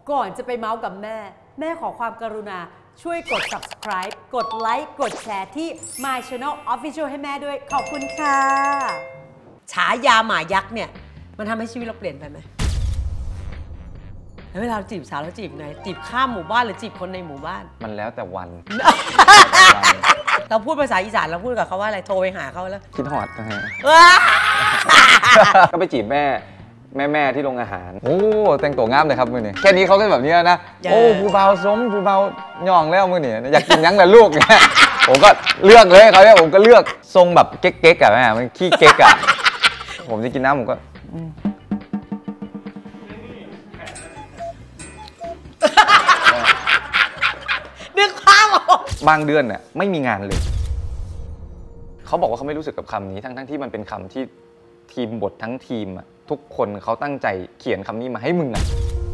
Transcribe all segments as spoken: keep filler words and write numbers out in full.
ก่อนจะไปเมาส์กับแม่แม่ขอความกรุณาช่วยกด ซับสไครบ์ กดไลค์กดแชร์ที่ My Channel Official ให้แม่ด้วยขอบคุณค่ะฉายาหมายักษ์เนี่ยมันทำให้ชีวิตเราเปลี่ยนไปไหมแล้วเวลาจีบสาวแล้วจีบไงจีบข้ามหมู่บ้านหรือจีบคนในหมู่บ้านมันแล้วแต่วันเราพูดภาษาอีสานเราพูดกับเขาว่าอะไรโทรไปหาเขาแล้วคิดฮอดนะฮะก็ไปจีบแม่แม่แม่ที่โรงอาหารโอ้แต่งตัวงามเลยครับมือนี่แค่นี้เขาก็แบบนี้นะโอ้ผู้เบาสมผู้เบาย่องแล้วมือนี่อยากกินยังแต่ลูกเนี่ยผมก็เลือกเลยเขาเนี่ยผมก็เลือกทรงแบบเก๊กๆอะแม่มันขี้เก๊กอะผมจะกินน้ำผมก็นึกภาพออกบางเดือนเนี่ยไม่มีงานเลยเขาบอกว่าเขาไม่รู้สึกกับคำนี้ทั้งทั้งที่มันเป็นคำที่ทีมบททั้งทีมอะทุกคนเขาตั้งใจเขียนคำนี้มาให้มึงอะ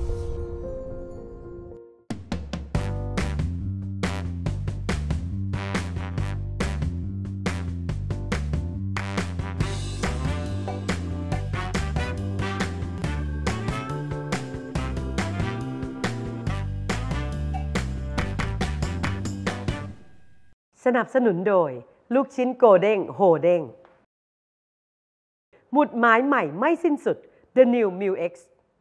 สนับสนุนโดยลูกชิ้นโกเด้งโฮเด้งหมุดหมายใหม่ไม่สิ้นสุด The New Mu X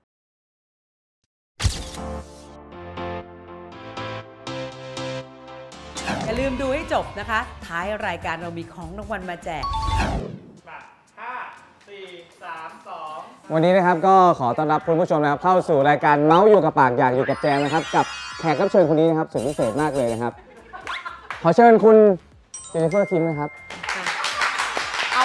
อย่าลืมดูให้จบนะคะท้ายรายการเรามีของรางวัลมาแจกห้า สี่ สาม สองวันนี้นะครับก็ขอต้อนรับคุณผู้ชมนะครับเข้าสู่รายการเมาส์อยู่กับปากอยากอยู่กับแจมนะครับกับแขกรับเชิญคนนี้นะครับสุดพิเศษมากเลยนะครับขอเชิญคุณเจนนิเฟอร์คิมนะครับเอา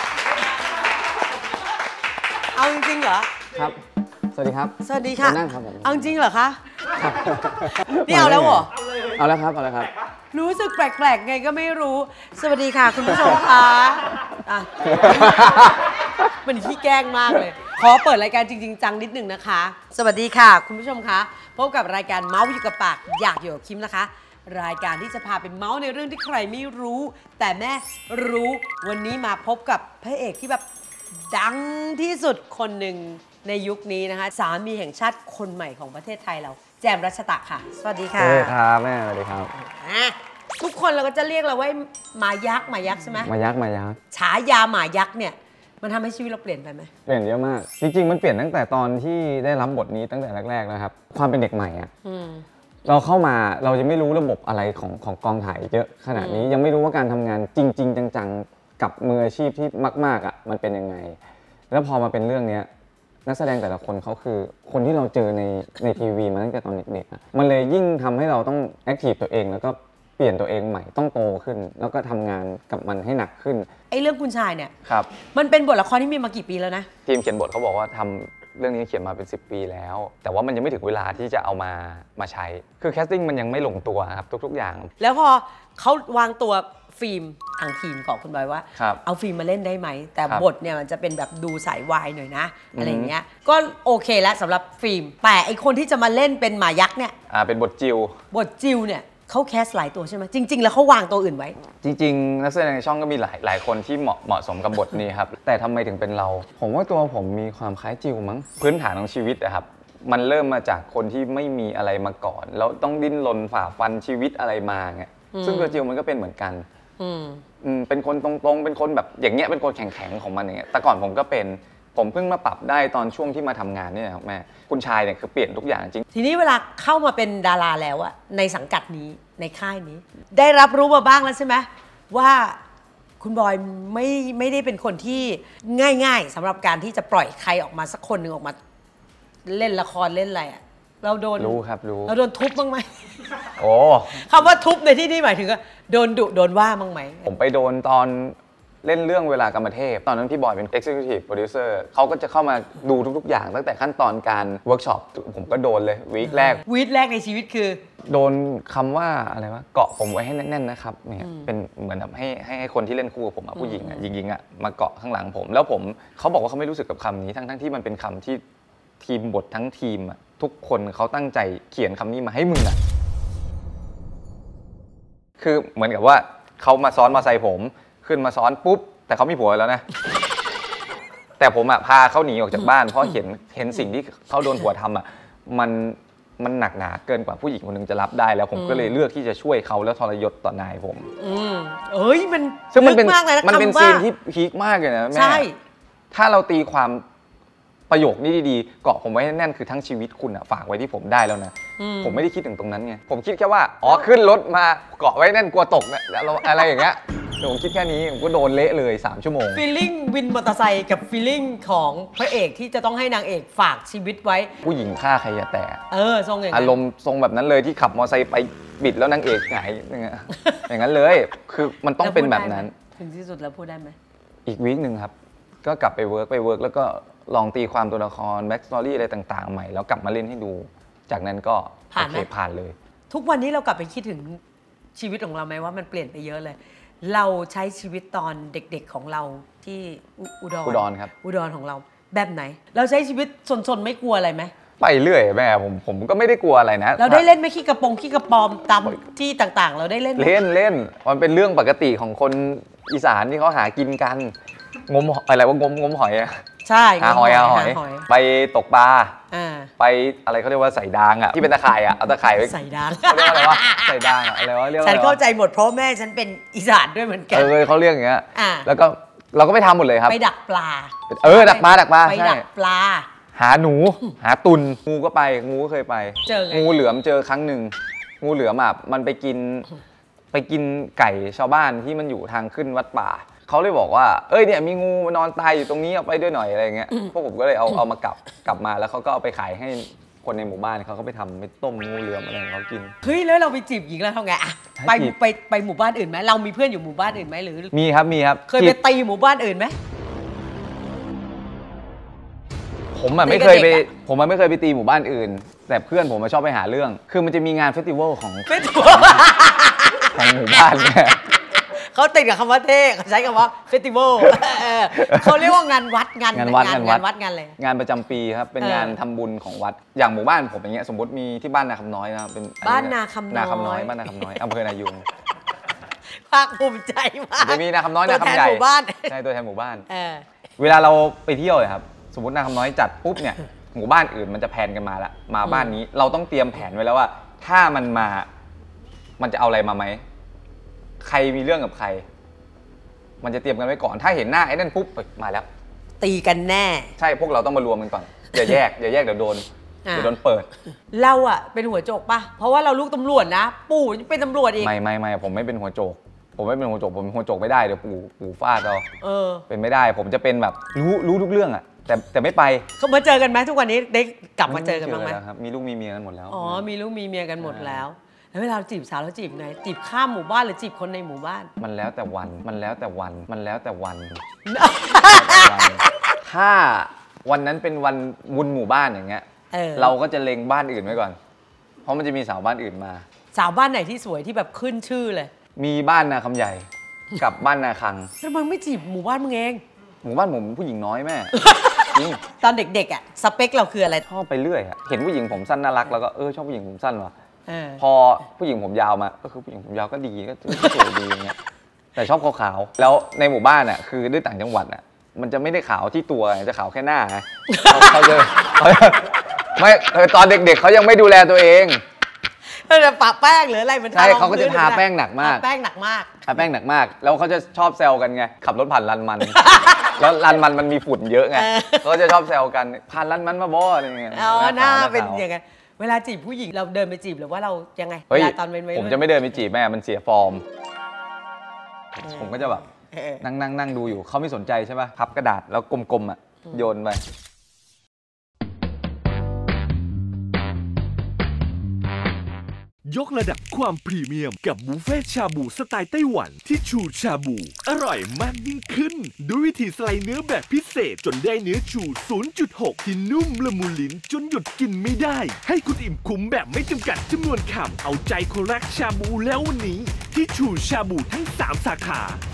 เอาจริงๆเหรอครับสวัสดีครับสวัสดีค่ะนั่งครับผมเอาจริงเหรอคะนี่เอาแล้วเหรอเอาแล้วครับเอาแล้วครับรู้สึกแปลกๆไงก็ไม่รู้สวัสดีค่ะคุณผู้ชมค่ะอ่ะมันขี้แกล้งมากเลยขอเปิดรายการจริงๆจังนิดหนึ่งนะคะสวัสดีค่ะคุณผู้ชมคะพบกับรายการเมาส์อยู่กับปากอยากอยู่กับคิมนะคะรายการที่จะพาเป็นเมาส์ในเรื่องที่ใครไม่รู้แต่แม่รู้วันนี้มาพบกับพระเอกที่แบบดังที่สุดคนหนึ่งในยุคนี้นะคะสามีแห่งชาติคนใหม่ของประเทศไทยเราแจมรัชตะค่ะสวัสดีค่ะสวัสดีครับแม่สวัสดีครับทุกคนเราก็จะเรียกเราว่าหมายักษ์หมายักษ์ใช่ไหมหมายักษ์หมายักษ์ฉายาหมายักษ์เนี่ยมันทำให้ชีวิตเราเปลี่ยนไปไหมเปลี่ยนเยอะมากจริงๆมันเปลี่ยนตั้งแต่ตอนที่ได้รับบทนี้ตั้งแต่แรกๆแล้วครับความเป็นเด็กใหม่อะเราเข้ามาเราจะไม่รู้ระบบอะไรของของกองถ่ายเยอะขนาดนี้ยังไม่รู้ว่าการทำงานจริงๆจังๆกับมืออาชีพที่มากๆอ่ะมันเป็นยังไงแล้วพอมาเป็นเรื่องนี้นักแสดงแต่ละคนเขาคือคนที่เราเจอในในทีวีมาตั้งแต่ตอนเด็กๆมันเลยยิ่งทำให้เราต้องแอคทีฟตัวเองแล้วก็เปลี่ยนตัวเองใหม่ต้องโตขึ้นแล้วก็ทำงานกับมันให้หนักขึ้นไอ้เรื่องคุณชายเนี่ยครับมันเป็นบทละครที่มีมากี่ปีแล้วนะทีมเขียนบทเขาบอกว่าทำเรื่องนี้เขียนมาเป็นสิบปีแล้วแต่ว่ามันยังไม่ถึงเวลาที่จะเอามามาใช้คือแคสติ้งมันยังไม่ลงตัวครับทุกๆอย่างแล้วพอเขาวางตัวฟิล์มทางทีมของคุณบอยว่าเอาฟิล์มมาเล่นได้ไหมแต่บทเนี่ยมันจะเป็นแบบดูสายวายหน่อยนะอะไรเงี้ยก็โอเคแล้วสำหรับฟิล์มแต่ไอคนที่จะมาเล่นเป็นหมายักษ์เนี่ยอ่าเป็นบทจิวบทจิวเนี่ยเขาแคสหลายตัวใช่ไหมจริงๆแล้วเขาวางตัวอื่นไว้จริงๆนักแสดงในช่องก็มีหลายหลายคนที่เหมาะเหมาะสมกับบทนี้ครับแต่ทำไมถึงเป็นเราผมว่าตัวผมมีความคล้ายจิวมั้งพื้นฐานของชีวิตนะครับมันเริ่มมาจากคนที่ไม่มีอะไรมาก่อนแล้วต้องดิ้นรนฝ่าฟันชีวิตอะไรมาไงซึ่งตัวจิวมันก็เป็นเหมือนกันเป็นคนตรงๆเป็นคนแบบอย่างเงี้ยเป็นคนแข็งๆของมันอย่างเงี้ยแต่ก่อนผมก็เป็นผมเพิ่งมาปรับได้ตอนช่วงที่มาทำงานนี่นะครับแม่คุณชายเนี่ยคือเปลี่ยนทุกอย่างจริงทีนี้เวลาเข้ามาเป็นดาราแล้วอะในสังกัดนี้ในค่ายนี้ได้รับรู้มาบ้างแล้วใช่ไหมว่าคุณบอยไม่ไม่ได้เป็นคนที่ง่ายๆสำหรับการที่จะปล่อยใครออกมาสักคนหนึ่งออกมาเล่นละครเล่นอะไรอะเราโดนรู้ครับรู้เราโดนทุบบ้างไหมโอ้คำว่าทุบในที่นี้หมายถึงว่าโดนดุโดนว่าบ้างไหมผมไปโดนตอนเล่นเรื่องเวลากรรมเทพตอนนั้นพี่บอยเป็น Executive Producer เขาก็จะเข้ามาดูทุกๆอย่างตั้งแต่ขั้นตอนการเวิร์กช็อปผมก็โดนเลยวีคแรกวีคแรกในชีวิตคือโดนคำว่าอะไรวะเกาะผมไว้ให้แน่นๆนะครับเนี่ยเป็นเหมือนแบบให้ให้คนที่เล่นคู่กับผมผู้หญิงอ่ะยิงๆอ่ะมาเกาะข้างหลังผมแล้วผมเขาบอกว่าเขาไม่รู้สึกกับคำนี้ทั้งๆที่มันเป็นคำที่ทีมบททั้งทีมอ่ะทุกคนเขาตั้งใจเขียนคำนี้มาให้มึงอ่ะคือเหมือนกับว่าเขามาซ้อนมาใส่ผมขึ้นมาซ้อนปุ๊บแต่เขามีผัวแล้วนะแต่ผมอ่ะพาเขาหนีออกจากบ้านเพราะเห็นเห็นสิ่งที่เขาโดนผัวทำอ่ะมันมันหนักหนาเกินกว่าผู้หญิงคนหนึ่งจะรับได้แล้วผมก็เลยเลือกที่จะช่วยเขาแล้วทรยศต่อนายผมอืมเอ้ยมันซึ่งมันเป็นมากเลยนะมันเป็นคำว่าซีนที่พีคมากเลยนะแม่ใช่ถ้าเราตีความประโยคนี้ดีๆเกาะผมไว้แน่นคือทั้งชีวิตคุณอะฝากไว้ที่ผมได้แล้วนะผมไม่ได้คิดถึงตรงนั้นไงผมคิดแค่ว่าอ๋อขึ้นรถมาเกาะไว้แน่นกลัวตกเนี่ยแล้วอะไรอย่างเงี้ยผมคิดแค่นี้ผมก็โดนเละเลยสามชั่วโมงฟีลลิ่งวินมอเตอร์ไซค์กับฟีลลิ่งของพระเอกที่จะต้องให้นางเอกฝากชีวิตไว้ผู้หญิงฆ่าใครจะแต่เออทรงอย่างนั้นอารมณ์ทรงแบบนั้นเลยที่ขับมอเตอร์ไซค์ไปบิดแล้วนางเอกหงายอย่างเงี้ยอย่างนั้นเลยคือมันต้องเป็นแบบนั้นถึงที่สุดแล้วพูดได้ไหมอีกวีคหนึ่งครับก็กลับไปเวิร์กไปเวิร์กแล้วก็ลองตีความตัวละครแบ็กสตอรี่อะไรต่างๆใหม่แล้วกลับมาเล่นให้ดูจากนั้นก็ผ่านไหมโอเคผ่านเลยทุกวันนี้เรากลับไปคิดถึงชีวิตของเราไหมว่ามันเปลี่ยนไปเยอะเลย เราใช้ชีวิตตอนเด็กๆของเราที่อุอุดรอุดรครับอุดรของเราแบบไหน เราใช้ชีวิตสนๆไม่กลัวอะไรไหมไปเรื่อยแม่ผมผมก็ไม่ได้กลัวอะไรนะเราได้เล่นไหมขี้กระโปรงขี้กระปอมตามที่ต่างๆ เราได้เล่นไหมเล่นเล่นมันเป็นเรื่องปกติของคนอีสานที่เขาหากินกันงมอะไรว่างมงมหอยอะใช่หาหอยหาหอย ไปตกปลาอ่าไปอะไรเขาเรียกว่าใส่ดางอ่ะที่เป็นตะข่ายอ่ะเอาตะข่ายไว้ใส่ดางเขาเรียกว่าอะไรวะใส่ดางอะอะไรวะเรียกว่าฉัอะนไรวะเข้าใจหมดเพราะแม่ฉันเป็นอีสานด้วยเหมือนกัเอน อเขาเรียกอย่างเงี้ยอ่าแล้วก็เราก็ไปทำหมดเลยครับไปดักปลาเออดักปลาดักปลาไปใช่ดักปลาหาหนูหาตุนงูก็ไปงูก็เคยไปเจอไงงูเหลือมเจอครั้งหนึ่งงูเหลือมอ่ะมันไปกินไปกินไก่ชาวบ้านที่มันอยู่ทางขึ้นวัดป่าเขาเลยบอกว่าเอ้ยเนี่ยมีงูมานอนตายอยู่ตรงนี้เอาไปด้วยหน่อยอะไรเงี้ยพวกผมก็เลยเอาเอามากลับกลับมาแล้วเขาก็เอาไปขายให้คนในหมู่บ้านเขาก็ไปทำไปต้มงูเหลือมอะไรของเขากินเฮ้ยแล้วเราไปจีบหญิงแล้วทำไงอะไปจีบไปไปหมู่บ้านอื่นไหมเรามีเพื่อนอยู่หมู่บ้านอื่นไหมหรือมีครับมีครับเคยไปตีหมู่บ้านอื่นไหมผมอ่ะตีไม่กับเคยไปเด็กอะผมอ่ะไม่เคยไปตีหมู่บ้านอื่น แต่เพื่อนผมมาชอบไปหาเรื่อง คือมันจะมีงานเฟสติวัลของเฟสติวัลของหมู่บ้านเนี่ยเขาติดกับคำว่าเท่เขาใช้คำว่าเฟสติวัลเขาเรียกว่างานวัดงานงานวัดงานงานวัดวัดงานอะไรงานประจำปีครับเป็นเอองานทำบุญของวัดอย่างหมู่บ้านผมอย่างเงี้ยสมมติมีที่บ้านนาคำน้อยนะครับเป็นอับ้านนาคำน้อยนาคำน้อยบ้านนาคำน้อยอำเภอนายุงภาคภูมิใจมากจะมีนาคำน้อยตัวนาแทนคำใหญ่หมู่บ้านใช่ตัวแทนหมู่บ้านเออเวลาเราไปเที่ยวเลยครับสมมตินาคำน้อยจัดปุ๊บเนี่ยหมู่บ้านอื่นมันจะแพลนกันมาละมาบ้านนี้เราต้องเตรียมแผนไว้แล้วว่า ถ้ามันมามันจะเอาอะไรมาไหมใครมีเรื่องกับใคร มันจะเตรียมกันไว้ก่อนถ้าเห็นหน้าไอ้นั่นปุ๊บเฮ้ยมาแล้วตีกันแน่ใช่พวกเราต้องมารวมกันก่อนอย่าแยกอย่าแยกเดี๋ยวโดนอ่าเดี๋ยวโดนเปิดเราอะเป็นหัวโจกปะเพราะว่าเราลูกตำรวจนะ ปู่เป็นตำรวจอีกไม่ไม่ไม่ผมไม่เป็นหัวโจก ผมไม่เป็นหัวโจกผมเป็นหัวโจกไม่ได้เดี๋ยวปู่ปู่ฟาดเราเออเป็นไม่ได้ ผมจะเป็นแบบรู้รู้ทุกเรื่องอะแต่แต่ไม่ไปเขามาเจอกันไหมทุกวันนี้ได้กลับมาเจอกันบ้างไหมแล้วครับมีลูกมีเมียกันหมดแล้วอ๋อ มีลูกมีเมียกันหมดแล้ว แล้วเวลาจีบสาวแล้วจีบไง จีบข้ามหมู่บ้านหรือจีบคนในหมู่บ้านมันแล้วแต่วันมันแล้วแต่วันมันแล้วแต่วัน ถ้าวันนั้นเป็นวันบุญหมู่บ้านอย่างเงี้ยเออเราก็จะเล็งบ้านอื่นไว้ก่อน เพราะมันจะมีสาวบ้านอื่นมาสาวบ้านไหนที่สวยที่แบบขึ้นชื่อเลยมีบ้านนาคำใหญ่ กับบ้านนาคังแล้วมึงไม่จีบหมู่บ้านมึงเองหมู่บ้านผมผู้หญิงน้อยแม่ จริงตอนเด็กๆอ่ะสเปคเราคืออะไรชอบไปเรื่อยอะเห็นผู้หญิงผมสั้นน่ารักแล้วก็เออชอบผู้หญิงผมสั้นว่ะเออพอผู้หญิงผมยาวมาก็คือผู้หญิงผมยาวก็ดีก็ก็สวยดีอย่างเงี้ยแต่ชอบขาวๆแล้วในหมู่บ้านอ่ะคือด้วยต่างจังหวัดอ่ะมันจะไม่ได้ขาวที่ตัวไงจะขาวแค่หน้าไงเขาเขาจะเขาจะไม่เออตอนเด็กๆเขายังไม่ดูแลตัวเองเออปะแป้งหรืออะไรมันใช่ทรองเขาก็จะพื้นทารือแป้งหนักมากทาแป้งหนักมากทาแป้งหนักมาก แล้วเขาจะชอบแซวกันไงขับรถผ่านลานมัน แล้วลานมันมันมีฝุ่นเยอะไงเออเขาจะชอบแซวกันผ่านลานมันมาบ่อะไรเงี้ยอ๋อหน้าขวเป็นขวอย่างไงเวลาจีบผู้หญิงเราเดินไปจีบหรือว่าเรายังไงเฮ้เวย ลาตอนเป็นวัยผมรุ่นจะไม่เดินไปจีบแม่มันเสียฟอร์ม ผมก็จะแบบเออนั่งนั่งนั่งดูอยู่เขาไม่สนใจใช่ป่ะพับกระดาษแล้วกลมๆอ่ะโยนไปยกระดับความพรีเมียมกับบุฟเฟ่ชาบูสไตล์ไต้หวันที่ชูชาบู อร่อยมากยิ่งขึ้นด้วยวิธีสไลด์เนื้อแบบพิเศษจนได้เนื้อชู ศูนย์จุดหก ที่นุ่มละมุนลิ้นจนหยุดกินไม่ได้ ให้คุณอิ่มคุ้มแบบไม่จำกัดจำนวนคำเอาใจคนรักชาบูแล้ววันนี้ที่ชูชาบูทั้งสามสาขา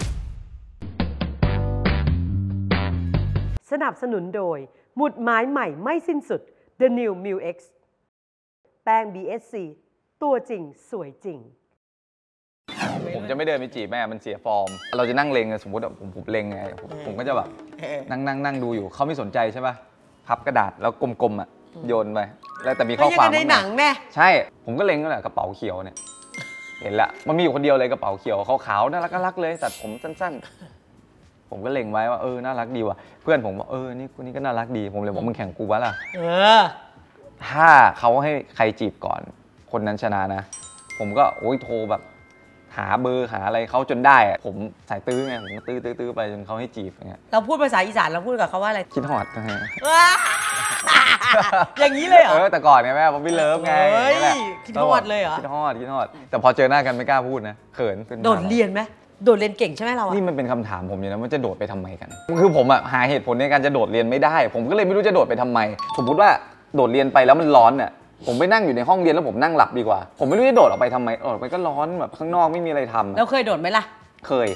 สนับสนุนโดยหมุดหมายใหม่ไม่สิ้นสุด The New Mu X แป้ง บี เอส ซี ตัวจริงสวยจริงผมจะไม่เดินไปจีบแม่มันเสียฟอร์ม เราจะนั่งเลงไงสมมติว่าผมผมเลงไงผมผมก็จะแบบนั่งนั่งนั่งดูอยู่เขาไม่สนใจใช่ป่ะพับกระดาษแล้วกลมๆอ่ะโยนไปแล้วแต่มีข้ก็อยังความกันในหนังแน่ใช่ผมก็เล็งก็แหละกระเป๋าเขียวเนี่ยเห็นละมันมีอยู่คนเดียวเลยกระเป๋าเขียวขาวๆน่ารักน่ารักเลยตัดผมสั้นๆผมก็เล็งไว้ว่าเออน่ารักดีว่ะเพื่อนผมบอกเออนี่คนนี้ก็น่ารักดีผมเลยบอกมึงแข่งกูวะล่ะเออถ้าเขาให้ใครจีบก่อนคนนั้นชนะนะผมก็โอ้ยโทรแบบหาเบอร์หาอะไรเขาจนได้อะผมสายตื้อไงผมก็ตื้อตื้อตื้อไปจนเขาให้จีบอย่างเงี้ยเราพูดภาษาอีสานเราพูดกับเขาว่าอะไรคิดฮอดนะฮะว้าอย่างนี้เลยเหรอเออแต่ก่อนไงแม่ผมไม่เลิฟไงเฮ้ยนี่แหละคิดฮอดเลยเหรอคิดฮอดคิดฮอดแต่พอเจอหน้ากันไม่กล้าพูดนะเขินขึ้นโดดเรียนไหมโดดเรียนเก่งใช่ไหมเราอะนี่มันเป็นคำถามผมอยู่นะว่าจะโดดไปทำไมกัน คือผมอะหาเหตุผลในการจะโดดเรียนไม่ได้ ผมก็เลยไม่รู้จะโดดไปทำไม สมมติว่าโดดเรียนไปแล้วมันร้อนเนี่ยผมไปนั่งอยู่ในห้องเรียนแล้วผมนั่งหลับดีกว่า ผมไม่รู้จะโดดออกไปทำไมออกไปก็ร้อนแบบข้างนอกไม่มีอะไรทำเราเคยโดดไหมล่ะเคย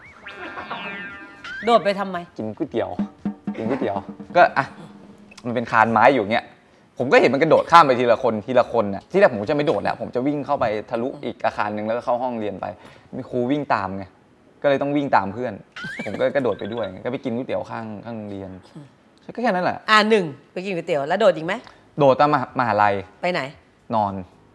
โดดไปทำไมกินก๋วยเตี๋ยวกินก๋วยเตี๋ยวก็อ่ะมันเป็นคานไม้อยู่เงี้ยผมก็เห็นมันกระโดดข้ามไปทีละคนทีละคนน่ะที่แรกผมจะไม่โดดแล้วผมจะวิ่งเข้าไปทะลุอีกอาคารหนึ่งแล้วก็เข้าห้องเรียนไปมีครูวิ่งตามไงก็เลยต้องวิ่งตามเพื่อน ผมก็กระโดดไปด้วยก็ไปกินก๋วยเตี๋ยวข้างข้างโรงเรียนก็แค่นั้นแหละอ่าหนึ่งไปกินก๋วยเตี๋ยวแล้วโดดอีกไหมโดดตามมหาลัยไปไหนนอน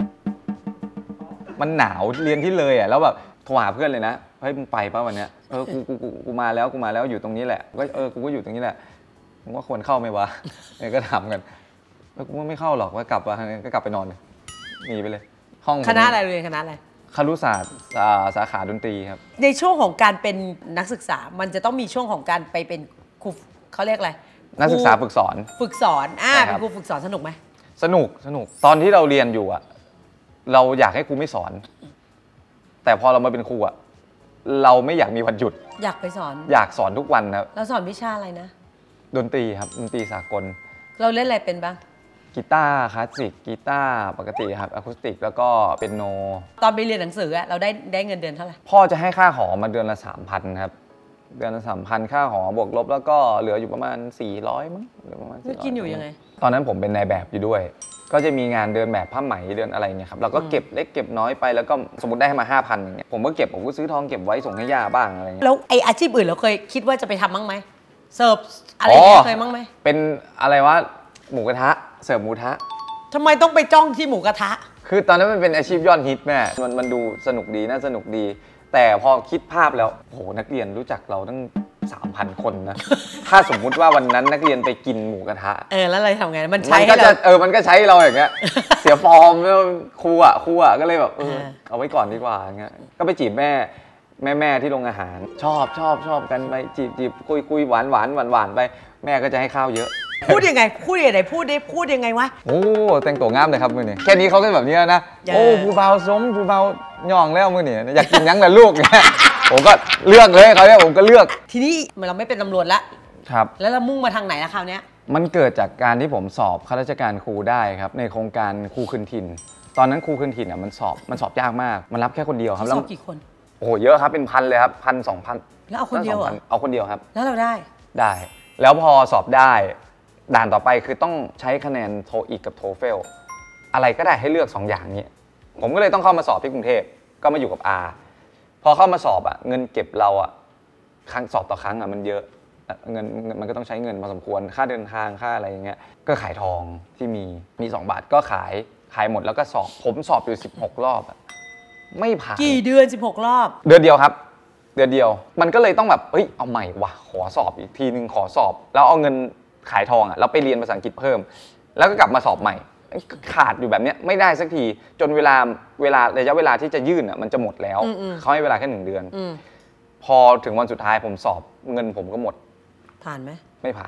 มันหนาวเรียนที่เลยอ่ะแล้วแบบโทรหาเพื่อนเลยนะเฮ้ยมึงไปป่ะวันเนี้ยเออกูกูกูกูมาแล้วกูมาแล้วอยู่ตรงนี้แหละก็เออกูก็อยู่ตรงนี้แหละผมว่าควรเข้าไหมวะเนี่ยก็ถามกันแล้วกูว่าไม่เข้าหรอกว่ากลับมาก็กลับไปนอนเลยหนีไปเลย ห้องคณะอะไรเรียนคณะอะไรครุศาสตร์อ่าสาขาดนตรีครับในช่วงของการเป็นนักศึกษา มันจะต้องมีช่วงของการไปเป็นครูเขาเรียกอะไรนักศึกษาฝึกสอนฝึกสอนอ่าใช่คเป็รันบครูฝึกสอนสนุกไหมสนุกสนุกตอนที่เราเรียนอยู่อะเราอยากให้ครูไม่สอน แต่พอเรามาเป็นครูอะเราไม่อยากมีวันหยุดอยากไปสอนอยากสอนทุกวันครับเราสอนวิชาอะไรนะดนตรีครับดนตรีสากลเราเล่นอะไรเป็นบ้างกีตาร์คลาสสิกกีตาร์ปกติครับอะคูสติกแล้วก็เปียโนตอนไปเรียนหนังสืออะเราได้ได้เงินเดือนเท่าไหร่พ่อจะให้ค่าหอมาเดือนละสามพันครับเดือนละสามพันค่าหอบวกลบแล้วก็เหลืออยู่ประมาณสี่ร้อยมั้งเหลือประมาณแล้วกินอยู่ยังไงตอนนั้นผมเป็นนายแบบอยู่ด้วย ก็จะมีงานเดินแบบผ้าไหมเดินอะไรเงี้ยครับเราก็เก็บเล็กเก็บน้อยไปแล้วก็สมมติได้มาห้าพันอย่างเงี้ยผมก็เก็บผมก็ซื้อทองเก็บไว้ส่งให้ย่าบ้างอะไรเงี้ยแล้วไออาชีพอื่นเราเคยคิดว่าจะไปทำบ้างไหมเสิร์ฟอะไรอย่างเงี้ยเคยบ้างไหมเป็นอะไรวะหมูกระทะเสิร์ฟหมูกระทะทำไมต้องไปจ้องที่หมูกระทะคือตอนนั้นมันเป็นอาชีพยอดฮิตแม่มันมันดูสนุกดีน่าสนุกดี แต่พอคิดภาพแล้วโหนักเรียนรู้จักเราตั้ง สามพัน คนนะ ถ้าสมมุติว่าวันนั้นนักเรียนไปกินหมูกระทะเออแล้วเราทำไงมันมัใช้นให้ก็เราจะเออมันก็ใช้เราอย่างเงี้ย เสียฟอร์มแล้วครูอ่ะครูอ่ะก็เลยแบบเออเออเอาไว้ก่อนดีกว่าอย่างเงี้ยก็ไปจีบแม่แม่แม่ที่โรงอาหาร ชอบชอบชอบกันไปจีบจีบคุยคุยหวานหวานหวานหวานไปแม่ก็จะให้ข้าวเยอะพูดยังไงพูดยังไงพูดได้พูดยังไงวะโอ้แต่งตัวงามเลยครับมือนี่แค่นี้เขาก็แบบนี้แล้วนะเออโอ้ผู้เบาสมผู้เบาย่องแล้วมือนี่อยากกินยังแต่ลูกเนี่ย ผมก็เลือกเลยเขาเนี่ยผมก็เลือกทีนี้เราไม่เป็นตำรวจละครับแล้วเรามุ่งมาทางไหนละคราวเนี้ยมันเกิดจากการที่ผมสอบข้าราชการครูได้ครับในโครงการครูคืนถิ่น ตอนนั้นครูคืนถิ่นอ่ะมันสอบมันสอบยากมากมันรับแค่คนเดียวครับสแล้วอบกี่คนโอ้โหเยอะครับเป็นพันเลยครับพันสองพันแล้วเอาคนเดียวเหรอเอาคนเดียวครับแล้วเราได้ได้ แล้วพอสอบได้ด่านต่อไปคือต้องใช้คะแนนโทอีกกับโทเฟลอะไรก็ได้ให้เลือกสองอย่างนี้ ผมก็เลยต้องเข้ามาสอบที่กรุงเทพก็มาอยู่กับอาพอเข้ามาสอบอ่ะเงินเก็บเราอ่ะครั้งสอบต่อครั้งอ่ะมันเยอะเงินมันก็ต้องใช้เงินพอสมควรค่าเดินทางค่าอะไรอย่างเงี้ยก็ขายทองที่มีมีสองบาทก็ขายขายหมดแล้วก็สอบผมสอบอยู่สิบหกรอบอะไม่ผ่านกี่เดือนสิบหกรอบเดือนเดียวครับ เดือนเดียวมันก็เลยต้องแบบเฮ้ยเอาใหม่ว่ะขอสอบอีกทีนึงขอสอบ แล้วเอาเงินขายทองอ่ะแล้วไปเรียนภาษาอังกฤษเพิ่ม แล้วก็กลับมาสอบใหม่ขาดอยู่แบบเนี้ยไม่ได้สักทีจนเวลาเวลาระยะเวลาที่จะยื่นอ่ะมันจะหมดแล้วอืมๆเขาให้เวลาแค่หนึ่งเดือนอืมพอถึงวันสุดท้ายผมสอบเงินผมก็หมดผ่านไหมไม่ผ่าน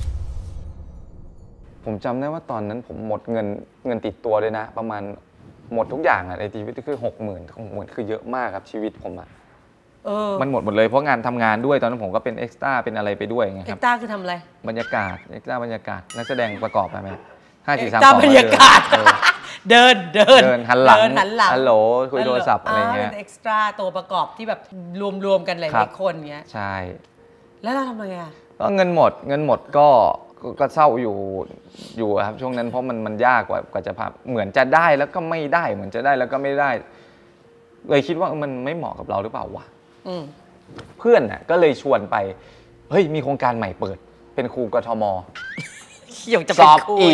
ผมจำได้ว่าตอนนั้นผมหมดเงินเงินติดตัวเลยนะ ประมาณหมดทุกอย่างอะในชีวิตคือหกหมื่นหกหมื่นคือเยอะมากครับชีวิตผมอะเออมันหมดหมดเลยเพราะงานทำงานด้วยตอนนั้นผมก็เป็นเอ็กซ์ตร้าเป็นอะไรไปด้วยไงเอ็ครักบซ์ต้าคือทำอะไรบรรยากาศเอ็กซ์ตร้าบรรยากาศนักแสดงประกอบอะไรไหมห้าเอ็สี่กสามซ์ต้าสองบรรยากาศ เดินเดินเดินหันหลังเดินหันหลังฮัลโหลคุยโทรศัพท์อะไรเงี้ยเป็นเอ็กซ์ตร้าตัวประกอบที่แบบรวมๆกันหครัลายบๆคนเงี้ยใช่แล้วเราทำไงอ่ะก็เงินหมดเงินหมดก็ก็ก็เศร้าอยู่อยู่ครับช่วงนั้นเพราะมันมันยากกว่ากว่าจะผ่านเหมือนจะได้แล้วก็ไม่ได้เหมือนจะได้แล้วก็ไม่ได้ เลยคิดว่ามันไม่เหมาะกับเราหรือเปล่าวะอืมเพื่อนน่ะก็เลยชวนไปเฮ้ยมีโครงการใหม่เปิด เป็นครูกทมอยากจะสเป็นอบครูอีก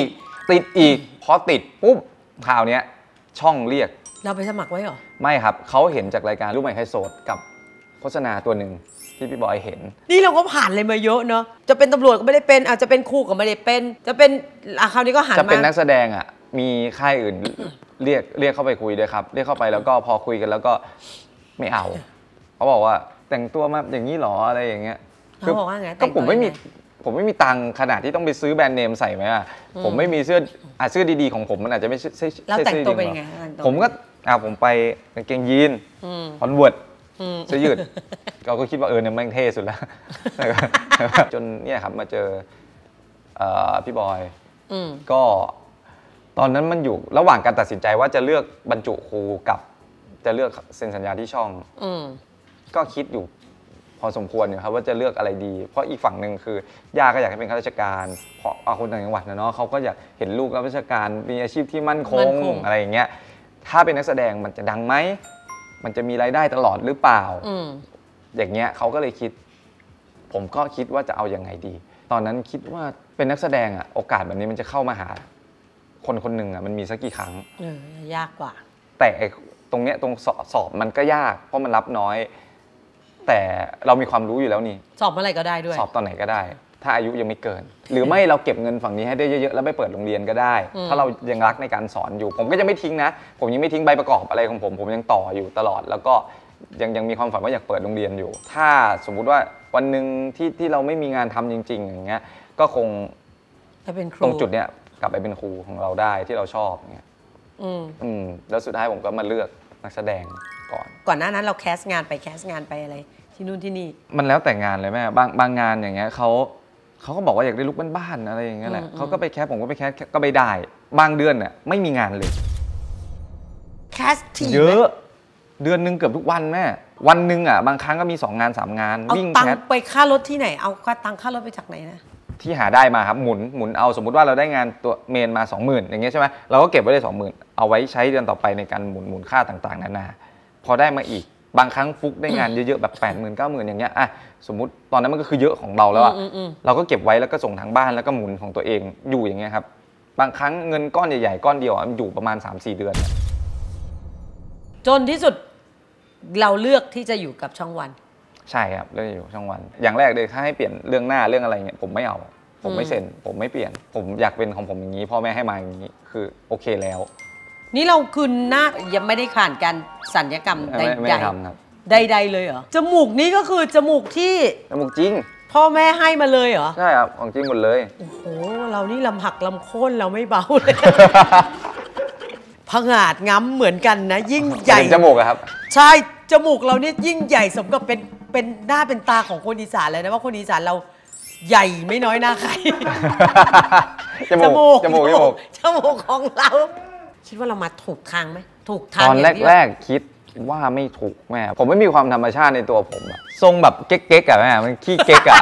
ติดอีกพอติดปุ๊บคราวเนี้ยช่องเรียกเราไปสมัครไว้เหรอไม่ครับเขาเห็นจากรายการรูปใหม่ใครโสดกับโฆษณาตัวหนึ่งที่พี่บอยเห็นนี่เราก็ผ่านเลยมาเยอะเนาะจะเป็นตำรวจก็ไม่ได้เป็นอาจจะเป็นครูก็ไม่ได้เป็นจะเป็นอ่ะคราวนี้ก็หันมาจะเป็นนักแสดงอ่ะมีค่ายอื่นเรียกเรียกเข้าไปคุยด้วยครับเรียกเข้าไปแล้วก็พอคุยกันแล้วก็ไม่เอาเขาบอกว่าแต่งตัวมาอย่างนี้หรออะไรอย่างเงี้ยเขาบอกว่าไงก็ผมไม่มีผมไม่มีตังค์ขนาดที่ต้องไปซื้อแบรนด์เนมใส่ไหมอ่ะผมไม่มีเสื้ออ่ะเสื้อดีๆของผมมันอาจจะไม่ใช่ใช่แล้วแต่งตัวเป็นไงผมก็อ่ะผมไปกางเกงยีนคอนเวิร์ตเสื้อยืดเราก็คิดว่าเออเนี่ยแม่งเท่สุดแล้วจนเนี่ยครับมาเจอพี่บอยก็ตอนนั้นมันอยู่ระหว่างการตัดสินใจว่าจะเลือกบรรจุครูกับจะเลือกเซ็นสัญญาที่ช่องก็คิดอยู่พอสมควรอยู่ครับว่าจะเลือกอะไรดีเพราะอีกฝั่งหนึ่งคือย่าก็อยากให้เป็นข้าราชการเพราะคนต่างจังหวัดนะเนาะเขาก็อยากเห็นลูกรับราชการมีอาชีพที่มั่นคงอะไรอย่างเงี้ยถ้าเป็นนักแสดงมันจะดังไหมมันจะมีรายได้ตลอดหรือเปล่าอย่างเงี้ยเขาก็เลยคิดผมก็คิดว่าจะเอายังไงดีตอนนั้นคิดว่าเป็นนักแสดงอ่ะโอกาสแบบนี้มันจะเข้ามาหาคนคนหนึ่งอ่ะมันมีสักกี่ครั้งเออยากกว่าแต่ตรงเนี้ยตรงสอบมันก็ยากเพราะมันรับน้อยแต่เรามีความรู้อยู่แล้วนี่สอบเมื่อไหร่ก็ได้ด้วยสอบตอนไหนก็ได้ถ้าอายุยังไม่เกินหรือไม่เราเก็บเงินฝั่งนี้ให้ได้เยอะๆแล้วไปเปิดโรงเรียนก็ได้ถ้าเรายังรักในการสอนอยู่ผมก็จะไม่ทิ้งนะผมยังไม่ทิ้งใบประกอบอะไรของผมผมยังต่ออยู่ตลอดแล้วก็ยังยังมีความฝันว่าอยากเปิดโรงเรียนอยู่ถ้าสมมุติว่าวันหนึ่งที่ที่เราไม่มีงานทำจริงๆอย่างเงี้ยก็คงตรงจุดเนี้ยกลับไปเป็นครูของเราได้ที่เราชอบเงี้ยอืมอืมแล้วสุดท้ายผมก็มาเลือกนักแสดงก่อนก่อนหน้านั้นเราแคสงานไปแคสงานไปอะไรที่นู่นที่นี่มันแล้วแต่งานเลยแม่บางบางงานอย่างเงี้ยเขาเขาก็บอกว่าอยากได้ลุคบ้านๆอะไรอย่างเงี้ยแหละเขาก็ไปแคสผมก็ไปแคสก็ไปได้บางเดือนเนี่ยไม่มีงานเลยแคสทีเยอะเดือนนึงเกือบทุกวันแม่วันนึงอ่ะบางครั้งก็มีสองงานสามงานวิ่งแคสไปค่ารถที่ไหนเอาตังค่ารถไปจากไหนนะที่หาได้มาครับหมุนหมุนเอาสมมุติว่าเราได้งานตัวเมนมา สองหมื่น อย่างเงี้ยใช่ไหมเราก็เก็บไว้ได้ สองหมื่น เอาไว้ใช้เดือนต่อไปในการหมุนหมุนค่าต่างๆนานาพอได้มาอีกบางครั้งฟุกได้งานเยอะๆแบบ แปดหมื่น เก้าหมื่น อย่างเงี้ยอ่ะสมมุติตอนนั้นมันก็คือเยอะของเราแล้วอ่ะเราก็เก็บไว้แล้วก็ส่งทางบ้านแล้วก็หมุนของตัวเองอยู่อย่างเงี้ยครับบางครั้งเงินก้อนใหญ่ๆก้อนเดียวมันอยู่ประมาณ สามสี่ เดือนจนที่สุดเราเลือกที่จะอยู่กับช่องวันใช่ครับเลือกอยู่ช่องวันอย่างแรกเลยถ้าให้เปลี่ยนเรื่องหน้าเรื่องอะไรเงี้ยผมไม่เอาผมไม่เซ็นผมไม่เปลี่ยนผมอยากเป็นของผมอย่างนี้พ่อแม่ให้มาอย่างนี้คือโอเคแล้วนี่เราคือหน้ายังไม่ได้ผ่านการศัลยกรรมใดๆใดๆเลยเหรอจมูกนี่ก็คือจมูกที่จมูกจริงพ่อแม่ให้มาเลยเหรอใช่ครับของจริงหมดเลยโอ้โหเรานี่ลำหักลำโค่นเราไม่เบาเลยผงาดง้ำเหมือนกันนะยิ่งใหญ่จมูกครับใช่จมูกเรานี่ยิ่งใหญ่สมกับเป็นเป็นหน้าเป็นตาของคนอีสานเลยนะว่าคนอีสานเราใหญ่ไม่น้อยหน้าใครจมูกจมูกจมูกจมูกของเราคิดว่าเรามาถูกทางไหมถูกทางตอนแรกๆคิดว่าไม่ถูกแม่ผมไม่มีความธรรมชาติในตัวผมอะทรงแบบเก๊กๆอะแม่มันขี้เก๊กอะ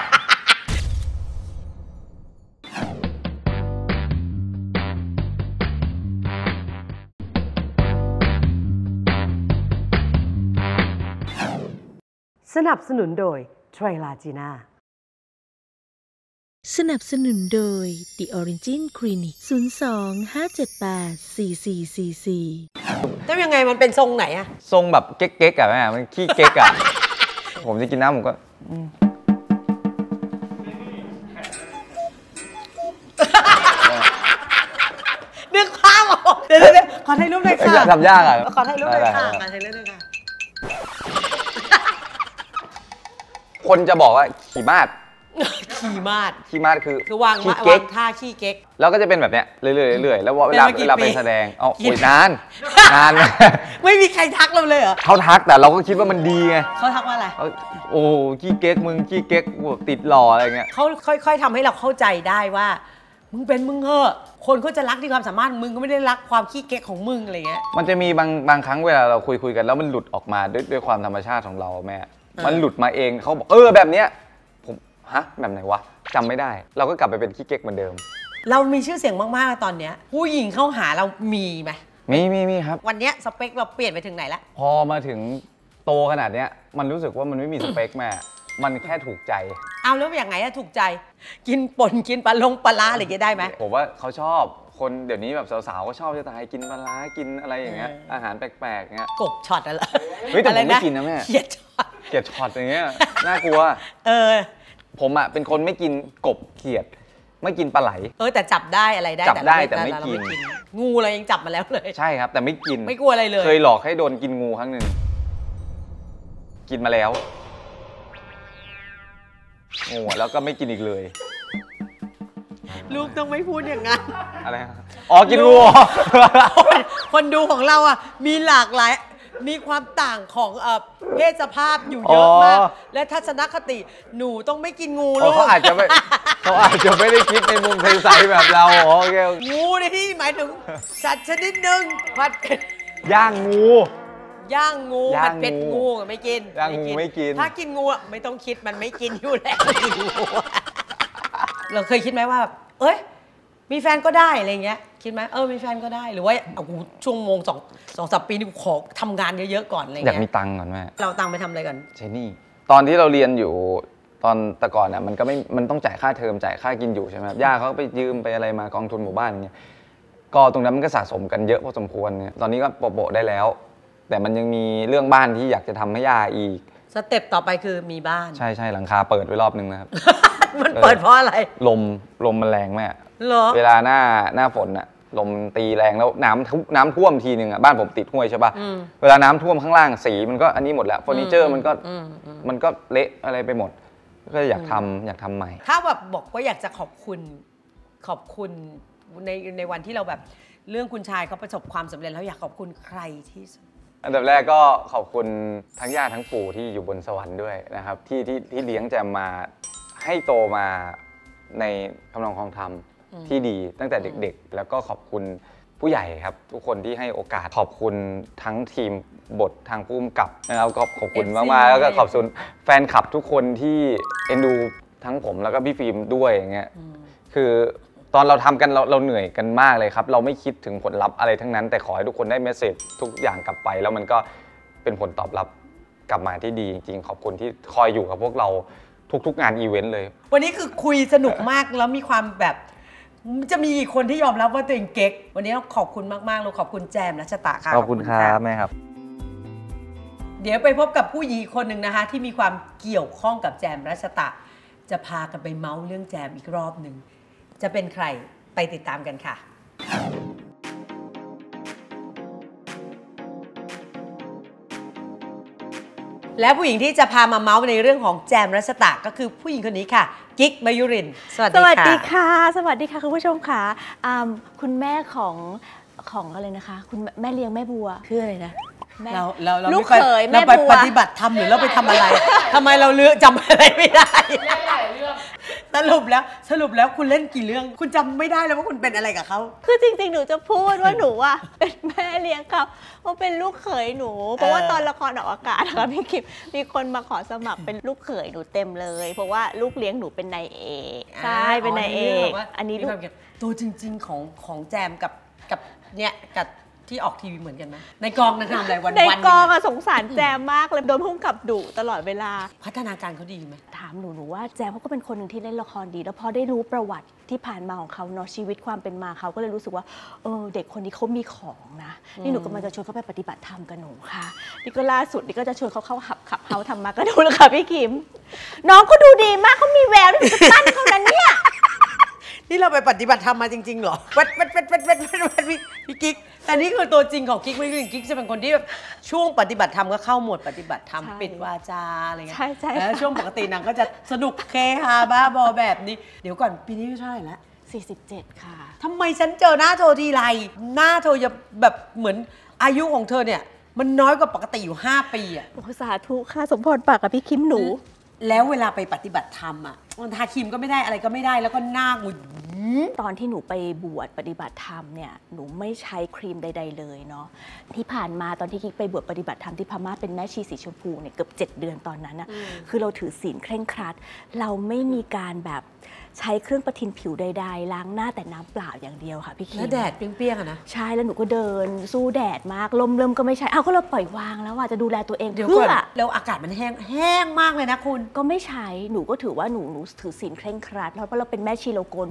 สนับสนุนโดยไทรลาจีน่าสนับสนุนโดย The Origin Clinic ศูนย์ สอง ห้า เจ็ด แปด สี่ สี่ สี่ สี่จะยังไงมันเป็นทรงไหนอะทรงแบบเก๊กๆอะแม่มันขี้เก๊กอะผมจะกินน้ำผมก็นึกภาพออกเดี๋ยวเดี๋ยวขอถ่ายรูปหน่อยค่ะทำยากอะขอถ่ายรูปหน่อยค่ะขอถ่ายรูปหน่อยค่ะคนจะบอกว่าขี่มาดขี่มาดขี่มาดคือคือวางขี้เก๊กท่าขี้เก๊กแล้วก็จะเป็นแบบเนี้ยเรื่อยๆเรื่อยๆแล้วเวลาเวลาไปแสดงเอาโอ้ยนานนานไม่มีใครทักเราเลยเหรอเขาทักแต่เราก็คิดว่ามันดีไงเขาทักว่าอะไรโอ้ขี้เก๊กมึงขี้เก๊กติดหล่ออะไรเงี้ยเขาค่อยๆทำให้เราเข้าใจได้ว่ามึงเป็นมึงเหอะคนเขาจะรักที่ความสามารถมึงก็ไม่ได้รักความขี้เก๊กของมึงอะไรเงี้ยมันจะมีบางบางครั้งเวลาเราคุยคุยกันแล้วมันหลุดออกมาด้วยด้วยความธรรมชาติของเราแม่มันหลุดมาเองเขาบอกเออแบบเนี้ยผมฮะแบบไหนวะจำไม่ได้เราก็กลับไปเป็นขี้เก๊กเหมือนเดิมเรามีชื่อเสียงมากๆตอนเนี้ยผู้หญิงเข้าหาเรามีไหมมีมีมีครับวันเนี้ยสเปคเราเปลี่ยนไปถึงไหนแล้วพอมาถึงโตขนาดเนี้ยมันรู้สึกว่ามันไม่มีสเปคแม่มันแค่ถูกใจเอาแล้วอย่างไงอะถูกใจกินป่นกินปลาลงปลาอะไรอย่างเงี้ยได้ไหมผมว่าเขาชอบคนเดี๋ยวนี้แบบสาวๆก็ชอบจะตายกินปลาร้ากินอะไรอย่างเงี้ยอาหารแปลกๆเงี้ยกบช็อตอะไรเฮ้ยแต่ผมไม่กินนะแม่เขียดช็อตเขียดช็อตอย่างเงี้ยน่ากลัวเออผมอ่ะเป็นคนไม่กินกบเขียดไม่กินปลาไหลเออแต่จับได้อะไรได้จับได้แต่ไม่กินงูเรายังจับมาแล้วเลยใช่ครับแต่ไม่กินไม่กลัวอะไรเลยเคยหลอกให้โดนกินงูครั้งหนึ่งกินมาแล้วงูแล้วก็ไม่กินอีกเลยลูกต้องไม่พูดอย่างนั้นอะไรอ๋อกินงูคนดูของเราอ่ะมีหลากหลายมีความต่างของเพศสภาพอยู่เยอะมากและทัศนคติหนูต้องไม่กินงูลูกเขาอาจจะไม่เขาอาจจะไม่ได้คิดในมุมใสๆแบบเราโอเคงูในที่หมายถึงสัตว์ชนิดหนึ่งผัดเผ็ดย่างงูย่างงูผัดเผ็ดงูไม่กินย่างงูไม่กินถ้ากินงูไม่ต้องคิดมันไม่กินอยู่แล้วเราเคยคิดไหมว่าเอ้ยมีแฟนก็ได้อะไรเงี้ยคิดไหมเออมีแฟนก็ได้หรือว่าโอ้โหช่วงโมงสองสองสามปีนี่ขอทำงานเยอะๆก่อนอะไรเงี้ยอยากมีตังค์ก่อนแม่เราตังค์ไปทำอะไรกันใช่นี่ตอนที่เราเรียนอยู่ตอนแต่ก่อนอ่ะมันก็ไม่มันต้องจ่ายค่าเทอมจ่ายค่ากินอยู่ใช่ไหมย่าเขาไปยืมไปอะไรมากองทุนหมู่บ้านเงี้ยก็ตรงนั้นมันก็สะสมกันเยอะพอสมควรเนี่ยตอนนี้ก็โปะๆได้แล้วแต่มันยังมีเรื่องบ้านที่อยากจะทำให้ย่าอีกสเต็ปต่อไปคือมีบ้านใช่ใช่หลังคาเปิดไว้รอบนึงนะครับมันเปิดเพราะอะไรลมลมมันแรงแม่เหรอเวลาหน้าหน้าฝนอะลมตีแรงแล้วน้ำน้ำท่วมทีนึงอะบ้านผมติดห้วยใช่ป่ะเวลาน้ำท่วมข้างล่างสีมันก็อันนี้หมดแล้วเฟอร์นิเจอร์มันก็มันก็เละอะไรไปหมดก็อยากทำอยากทำใหม่ถ้าแบบบอกว่าอยากจะขอบคุณขอบคุณในในวันที่เราแบบเรื่องคุณชายเขาประสบความสำเร็จแล้วอยากขอบคุณใครที่สุดอันดับแรกก็ขอบคุณทั้งย่าทั้งปู่ที่อยู่บนสวรรค์ด้วยนะครับที่ที่ที่เลี้ยงแจมมาให้โตมาในทำนองคลองธรรมที่ดีตั้งแต่เด็กๆแล้วก็ขอบคุณผู้ใหญ่ครับทุกคนที่ให้โอกาสขอบคุณทั้งทีมบททางผู้กำกับนะครับก็ขอบคุณมากๆแล้วก็ขอบคุณแฟนคลับทุกคนที่เอ็นดูทั้งผมแล้วก็พี่ฟิล์มด้วยอย่างเงี้ยคือตอนเราทำกันเราเราเหนื่อยกันมากเลยครับเราไม่คิดถึงผลลัพธ์อะไรทั้งนั้นแต่ขอให้ทุกคนได้เมสเสจทุกอย่างกลับไปแล้วมันก็เป็นผลตอบรับกลับมาที่ดีจริงๆขอบคุณที่คอยอยู่กับพวกเราทุกๆงานอีเวนต์เลยวันนี้คือคุยสนุกมากแล้วมีความแบบจะมีคนที่ยอมรับว่าตัวเองเก๊กวันนี้ต้องขอบคุณมากๆเลยขอบคุณแจมรัชตะค่ะขอบคุณครับแม่ครับเดี๋ยวไปพบกับผู้หญิงคนหนึ่งนะคะที่มีความเกี่ยวข้องกับแจมรัชตะจะพากันไปเมาส์เรื่องแจมอีกรอบหนึ่งจะเป็นใครไปติดตามกันค่ะและผู้หญิงที่จะพามาเมาส์ในเรื่องของแจมรัชตะก็คือผู้หญิงคนนี้ค่ะกิ๊กมายุรินทร์สวัสดีค่ะสวัสดีค่ะสวัสดีค่ะคุณผู้ชมค่ะคุณแม่ของของอะไรนะคะคุณแม่เลี้ยงแม่บัวคืออะไรนะเราเราลูกเขยแม่บัวเราไปปฏิบัติธรรมหรือเราไปทำอะไรทำไมเราเลือกจำอะไรไม่ได้สรุปแล้วสรุปแล้วคุณเล่นกี่เรื่องคุณจำไม่ได้แล้วว่าคุณเป็นอะไรกับเขาคือจริงๆหนูจะพูดว่าหนูอ่ะเป็นแม่เลี้ยงเขาว่าเป็นลูกเขยหนูเพราะว่าตอนละครออกอากาศนะคะพี่คิมมีคนมาขอสมัครเป็นลูกเขยหนูเต็มเลยเพราะว่าลูกเลี้ยงหนูเป็นนายเอกใช่เป็นนายเอกอันนี้ลูกตัวจริงๆของของแจมกับกับเนี่ยกับที่ออกทีวีเหมือนกันไหมในกองนะทำอะไรวันๆในกองอะสงสารแจมมากเลยโดนพุ่งกับดุตลอดเวลาพัฒนาการเขาดีไหมถามหนูหนูว่าแจมเขาก็เป็นคนหนึ่งที่เล่นละครดีแล้วพอได้รู้ประวัติที่ผ่านมาของเขาเนาะชีวิตความเป็นมาเขาก็เลยรู้สึกว่าเออเด็กคนนี้เขามีของนะนี่หนูกำลังจะชวนเขาไปปฏิบัติธรรมกับหนูค่ะนี่ก็ล่าสุดนี่ก็จะชวนเขาเข้าขับขับเขาทำมาก็ดูแล้วค่ะพี่คิมน้องก็ดูดีมากเขามีแววที่จะตั้นเขานั้นเนี่ยนี่เราไปปฏิบัติธรรมมาจริงๆเหรอเว็ดเว็ดเว็ดเว็ดเว็ดเว็ดพี่กิ๊กแต่นี่คือตัวจริงของกิ๊กไม่รู้กิ๊กจะเป็นคนที่แบบช่วงปฏิบัติธรรมก็เข้าโหมดปฏิบัติธรรมปิดวาจาอะไรเงี้ยใช่ใช่แล้วช่วงปกตินางก็จะสนุกเฮฮาบ้าบอแบบนี้เดี๋ยวก่อนปีนี้เท่าไหร่ละสี่สิบเจ็ดค่ะทำไมฉันเจอหน้าเธอทีไรหน้าเธอจะแบบเหมือนอายุของเธอเนี่ยมันน้อยกว่าปกติอยู่ห้าปีอ่ะสาธุค่ะสมพรปากกับพี่คิมหนูแล้วเวลาไปปฏิบัติธรรมอ่ะมันทาครีมก็ไม่ได้อะไรก็ไม่ได้แล้วก็หน้าหงุดตอนที่หนูไปบวชปฏิบัติธรรมเนี่ยหนูไม่ใช้ครีมใดๆเลยเนาะที่ผ่านมาตอนที่กิ๊กไปบวชปฏิบัติธรรมที่พม่าเป็นแม่ชีสีชมพูเนี่ยเกือบเจ็ดเดือนตอนนั้นอ่ะคือเราถือศีลเคร่งครัดเราไม่มีการแบบใช้เครื่องประทินผิวใดๆล้างหน้าแต่น้ำเปล่าอย่างเดียวค่ะพี่คิมแล้วแดดเปรี้ยงๆอะนะใช่แล้วหนูก็เดินสู้แดดมากลมเริ่มก็ไม่ใช่อ้าวก็เราปล่อยวางแล้วอ่ะจะดูแลตัวเองเพื่อแล้วอากาศมันแห้งแห้งมากเลยนะคุณก็ไม่ใช้หนูก็ถือว่าหนูหนูถือศีลเคร่งครัดเพราะเราเป็นแม่ชีเราโกนหัวไง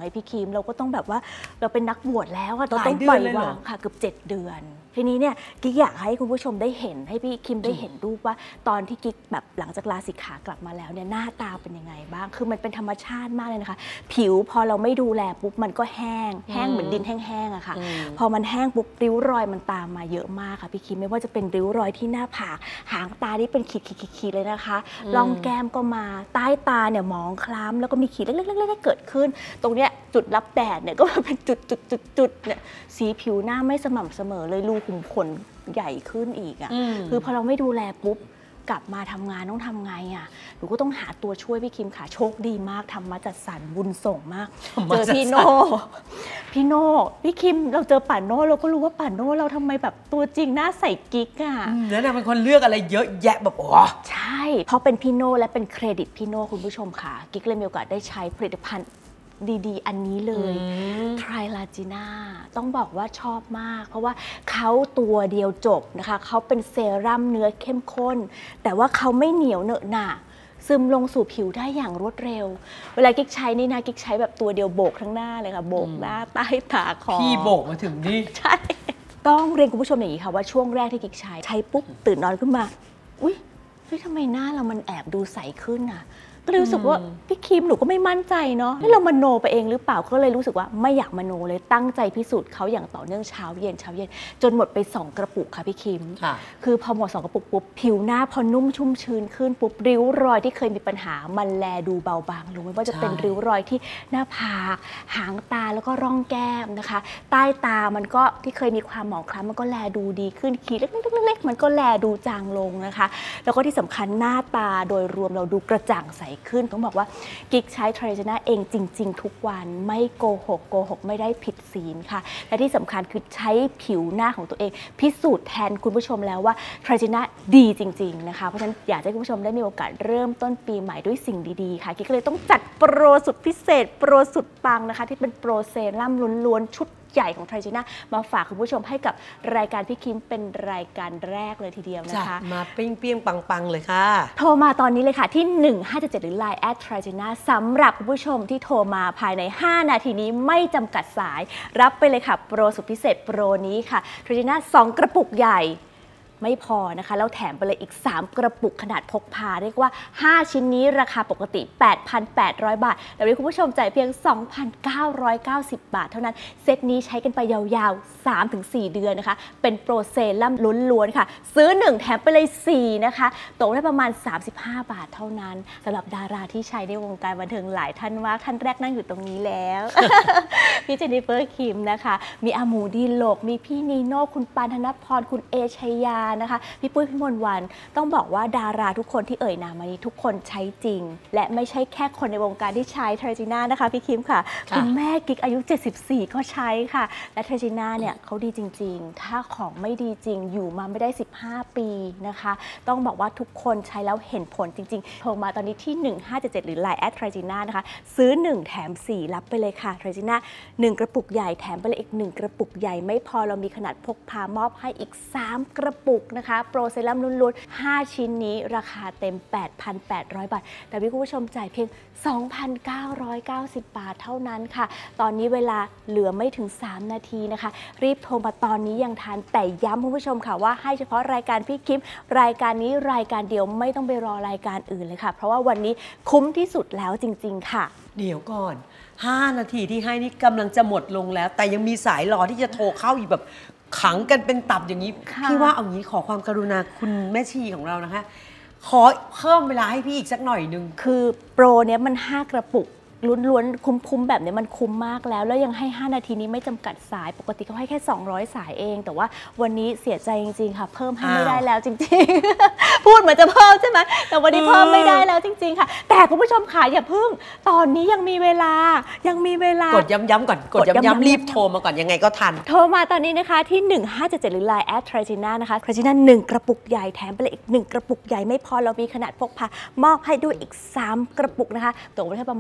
พี่คิมเราก็ต้องแบบว่าเราเป็นนักบวชแล้วอะเราหลายต้องเดืปอล่นอยเลยเหรอวางค่ะเกือบเจ็ดเดือนทีนี้เนี่ยกิ๊กอยากให้คุณผู้ชมได้เห็นให้พี่คิมได้เห็นรูปว่าตอนที่กิ๊กแบบหลังจากลาสิกขากลับมาแล้วเนี่ยหน้าตาเป็นยังไงบ้างคือมันเป็นธรรมชาติมากเลยนะคะผิวพอเราไม่ดูแลปุ๊บมันก็แห้งแห้งเหมือนดินแห้งๆอะค่ะพอมันแห้งปุ๊บริ้วรอยมันตามมาเยอะมากค่ะพี่คิมไม่ว่าจะเป็นริ้วรอยที่หน้าผากหางตาที่เป็นขีดๆๆเลยนะคะร่องแก้มก็มาใต้ตาเนี่ยหมองคล้ำแล้วก็มีขีดเล็กๆๆเกิดขึ้นตรงเนี้ยจุดรับแดดเนี่ยก็เป็นจุดๆๆเนี่ยสีผิวหน้าไม่สม่ำเสมอเลยรูขุมขนใหญ่ขึ้นอีกอ่ะคือพอเราไม่ดูแลปุ๊บกลับมาทำงานต้องทำไงอ่ะหนูก็ต้องหาตัวช่วยพี่คิมค่ะโชคดีมากทำมาจัดสรรบุญส่งมากเจอพี่โน่พี่โน่พี่คิมเราเจอป่าโน่เราก็รู้ว่าป่าโน่เราทำไมแบบตัวจริงหน้าใสกิ๊กอ่ะแล้วนางเป็นคนเลือกอะไรเยอะแยะแบบโอ้ใช่เพราะเป็นพี่โน่และเป็นเครดิตพี่โน่คุณผู้ชมค่ะกิ๊กเลยมีโอกาสได้ใช้ผลิตภัณฑ์ดีๆอันนี้เลยไทรลาจีน่าต้องบอกว่าชอบมากเพราะว่าเขาตัวเดียวจบนะคะเขาเป็นเซรั่มเนื้อเข้มข้นแต่ว่าเขาไม่เหนียวเหนอะหนะซึมลงสู่ผิวได้อย่างรวดเร็วเวลากิ๊กใช้นี่นะกิ๊กใช้แบบตัวเดียวโบกทั้งหน้าเลยค่ะโบกหน้าใต้ตาคอพี่โบกมาถึงนี่ใช่ต้องเรียนคุณผู้ชมอย่างนี้ค่ะว่าช่วงแรกที่กิ๊กใช้ใช้ปุ๊บตื่นนอนขึ้นมาอุ๊ยเฮ้ยทำไมหน้าเรามันแอบดูใสขึ้นอ่ะก็เลยรู้สึกว่าพี่คิมหนูก็ไม่มั่นใจเนาะให้เรามโนไปเองหรือเปล่าก็เลยรู้สึกว่าไม่อยากมโนเลยตั้งใจพิสูจน์เขาอย่างต่อเนื่องเช้าเย็นเช้าเย็นจนหมดไปสองกระปุกค่ะพี่คิมคือพอหมดสองกระปุกปุ๊บผิวหน้าพอนุ่มชุ่มชื้นขึ้นปุ๊บริ้วรอยที่เคยมีปัญหามันแลดูเบาบางลงไม่ว่าจะเป็นริ้วรอยที่หน้าผากหางตาแล้วก็ร่องแก้มนะคะใต้ตามันก็ที่เคยมีความหมองคล้ำมันก็แลดูดีขึ้นขีดเล็กๆๆมันก็แลดูจางลงนะคะแล้วก็ที่สำคัญหน้าตาโดยรวมเราดูกระจ่างใสขึ้นต้องบอกว่ากิ๊กใช้ไทรจีน่าเองจริงๆทุกวันไม่โกหกโกหกไม่ได้ผิดศีลค่ะและที่สำคัญคือใช้ผิวหน้าของตัวเองพิสูจน์แทนคุณผู้ชมแล้วว่าไทรจีน่าดีจริงๆนะคะเพราะฉะนั้นอยากให้คุณผู้ชมได้มีโอกาสเริ่มต้นปีใหม่ด้วยสิ่งดีๆค่ะกิ๊กก็เลยต้องจัดโปรสุดพิเศษโปรสุดปังนะคะที่เป็นโปรเซรั่มล้วนๆชุดใหญ่ของไทรจีน่ามาฝากคุณผู้ชมให้กับรายการพี่คิมเป็นรายการแรกเลยทีเดียวนะคะมาเปรี้ยงๆปังๆเลยค่ะโทรมาตอนนี้เลยค่ะที่หนึ่งห้าเจ็ดเจ็ดหรือ ไลน์ แอท ไทรจีน่าสำหรับคุณผู้ชมที่โทรมาภายในห้านาทีนี้ไม่จำกัดสายรับไปเลยค่ะโปรสุดพิเศษโปรนี้ค่ะไทรจีน่าสองกระปุกใหญ่ไม่พอนะคะแล้วแถมไปเลยอีกสามกระปุกขนาดพกพาเรียกว่าห้าชิ้นนี้ราคาปกติ แปดพันแปดร้อย บาทแต่วันนี้คุณผู้ชมจ่ายเพียง สองพันเก้าร้อยเก้าสิบ บาทเท่านั้นเซตนี้ใช้กันไปยาวๆ สามถึงสี่ เดือนนะคะเป็นโปรเซรั่มล้วนๆค่ะซื้อหนึ่งแถมไปเลยสี่นะคะตกได้ประมาณสามสิบห้าบาทเท่านั้นสำหรับดาราที่ใช้ในวงการบันเทิงหลายท่านว่าท่านแรกนั่งอยู่ตรงนี้แล้ว พี่เจนนิเฟอร์คิมนะคะมีอาหมูดีโลกมีพี่นีโน่คุณปานธนพรคุณเอชัยยานะคะพี่ปุ้ยพี่มนต์วันต้องบอกว่าดาราทุกคนที่เอ่ยนามมานี้ทุกคนใช้จริงและไม่ใช่แค่คนในวงการที่ใช้ไทรจีน่านะคะพี่คิมค่ะคุณแม่กิ๊กอายุเจ็ดสิบสี่ก็ใช้ค่ะและไทรจีน่าเนี่ยเขาดีจริงๆถ้าของไม่ดีจริงอยู่มาไม่ได้สิบห้าปีนะคะต้องบอกว่าทุกคนใช้แล้วเห็นผลจริงๆโทรมาตอนนี้ที่หนึ่งห้าเจ็ดเจ็ดหรือ ไลน์ แอท ไทรจีน่านะคะซื้อหนึ่งแถมสี่รับไปเลยค่ะไทรจีน่าหนึ่งกระปุกใหญ่แถมไปเลยอีกหนึ่งกระปุกใหญ่ไม่พอเรามีขนาดพกพามอบให้อีกสามกระปุกนะคะโปรเซรั่มล้วนๆห้าชิ้นนี้ราคาเต็ม แปดพันแปดร้อย บาทแต่พี่คุณผู้ชมจ่ายเพียง สองพันเก้าร้อยเก้าสิบ บาทเท่านั้นค่ะตอนนี้เวลาเหลือไม่ถึงสามนาทีนะคะรีบโทรมาตอนนี้ยังทันแต่ย้ำคุณผู้ชมค่ะว่าให้เฉพาะรายการพี่คิมรายการนี้รายการเดียวไม่ต้องไปรอรายการอื่นเลยค่ะเพราะว่าวันนี้คุ้มที่สุดแล้วจริงๆค่ะเดี๋ยวก่อนห้านาทีที่ให้นี่กำลังจะหมดลงแล้วแต่ยังมีสายรอที่จะโทรเข้าอีกแบบขังกันเป็นตับอย่างนี้พี่ว่าเอางี้ขอความกรุณาคุณแม่ชีของเรานะคะขอเพิ่มเวลาให้พี่อีกสักหน่อยนึงคือโปรเนี้ยมันห้ากระปุกล้วนๆคุ้มๆแบบนี้มันคุ้มมากแล้วแล้วยังให้ห้านาทีนี้ไม่จำกัดสายปกติเขาให้แค่สองร้อยสายเองแต่ว่าวันนี้เสียใจจริงๆค่ะเพิ่มให้ไม่ได้แล้วจริงๆ พูดเหมือนจะเพิ่มใช่ไหมแต่วันนี้เพิ่มไม่ได้แล้วจริงๆค่ะแต่คุณผู้ชมค่ะอย่าเพิ่งตอนนี้ยังมีเวลายังมีเวลากดย้ำๆก่อนกดย้ำๆรีบโทรมาก่อนยังไงก็ทันโทรมาตอนนี้นะคะที่หนึ่งห้าเจ็ดเจ็ดหรือ ไลน์ แอท ไทรจีน่านะคะไทรจีน่าหนึ่งกระปุกใหญ่แถมไปเลยอีกหนึ่งกระปุกใหญ่ไม่พอเรามีขนาดพกพามอบให้ด้วยอีกสามกระปุกนะคะตกไปแค่ประมาณสามสิบ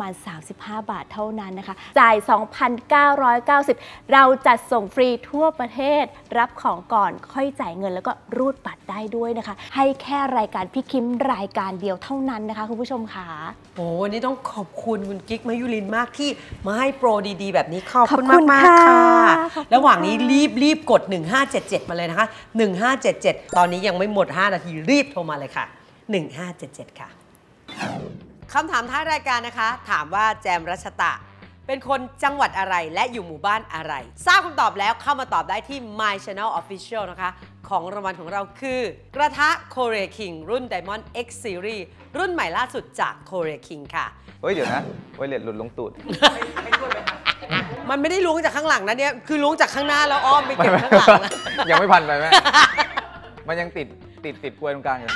สิบห้าบาทเท่านั้นนะคะจ่าย สองพันเก้าร้อยเก้าสิบ เราจัดส่งฟรีทั่วประเทศรับของก่อนค่อยจ่ายเงินแล้วก็รูดบัตรได้ด้วยนะคะให้แค่รายการพี่คิมรายการเดียวเท่านั้นนะคะคุณผู้ชมค่ะโอ้วันนี้ต้องขอบคุณคุณกิ๊กมยุรินทร์มากที่มาให้โปรดีๆแบบนี้ขอบคุณขอบคุณมากๆค่ะค่ะระหว่างนี้รีบรีบกดหนึ่งห้าเจ็ดเจ็ดมาเลยนะคะหนึ่งห้าเจ็ดเจ็ดตอนนี้ยังไม่หมดห้านาทีรีบโทรมาเลยค่ะหนึ่งห้าเจ็ดเจ็ดค่ะคำถามท้ายรายการนะคะถามว่าแจมรัชตะเป็นคนจังหวัดอะไรและอยู่หมู่บ้านอะไรทราบคำตอบแล้วเข้ามาตอบได้ที่ My Channel Official นะคะของรางวัลของเราคือกระทะ Korea King รุ่น Diamond X Series รุ่นใหม่ล่าสุดจาก Korea King ค่ะเฮ้ยเดี๋ยวนะไวเลตหลุดลงตูดมันไม่ได้ล้วงจากข้างหลังนะเนี่ยคือล้วงจากข้างหน้าแล้วอ้อมไปเก็บข้างหลังนะยังไม่พันไปไหม มันยังติดติดติดกล้วยตรงกลางอยู่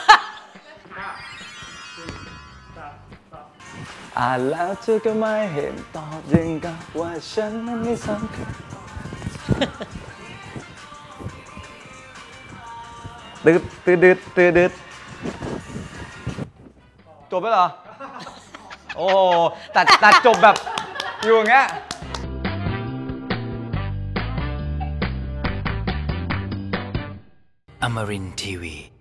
อ่านแล้วเธอก็ไม่เห็นตอบยังกับว่าฉันนั้นไม่สำคัญตืดตืดตืดตืดตืดจบแล้วเหรอ โอ้โหตัดตัดจบแบบอยู่อย่างเงี้ย Amarin Tiwi